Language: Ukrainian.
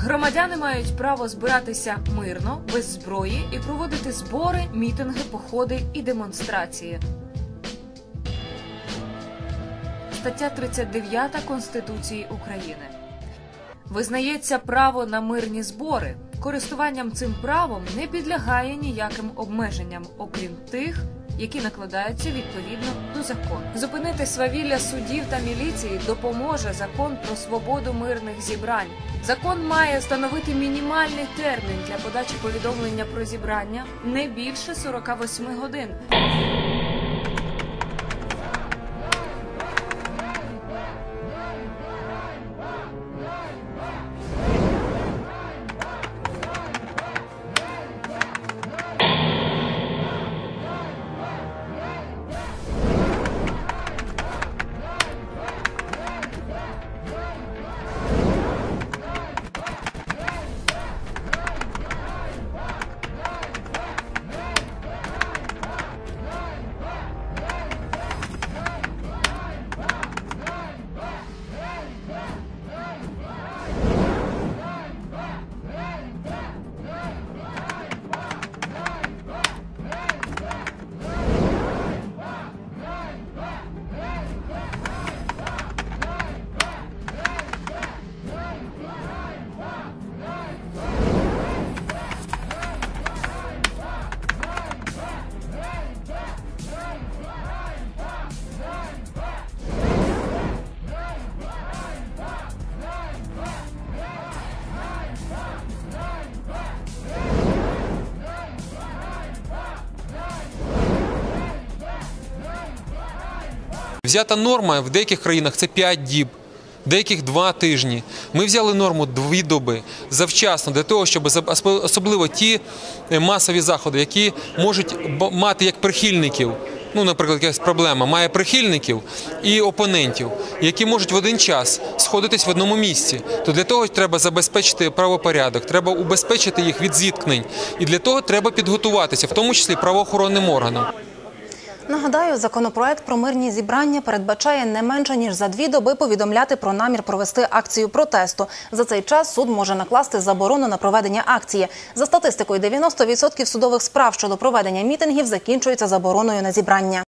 Громадяни мають право збиратися мирно, без зброї і проводити збори, мітинги, походи і демонстрації. Стаття 39 Конституції України. Визнається право на мирні збори. Користуванням цим правом не підлягає ніяким обмеженням, окрім тих, які накладаються відповідно до закону. Зупинити свавілля судів та міліції допоможе Закон про свободу мирних зібрань. Закон має встановити мінімальний термін для подачі повідомлення про зібрання не більше 48 годин. Взята норма в деяких країнах – це 5 діб, в деяких 2 тижні. Ми взяли норму 2 доби завчасно для того, щоб особливо ті масові заходи, які можуть мати як прихильників, наприклад, якась проблема, має прихильників і опонентів, які можуть в один час сходитись в одному місці, то для того треба забезпечити правопорядок, треба убезпечити їх від зіткнень. І для того треба підготуватися, в тому числі правоохоронним органам. Нагадаю, законопроект про мирні зібрання передбачає не менше, ніж за 2 доби повідомляти про намір провести акцію протесту. За цей час суд може накласти заборону на проведення акції. За статистикою, 90% судових справ щодо проведення мітингів закінчуються забороною на зібрання.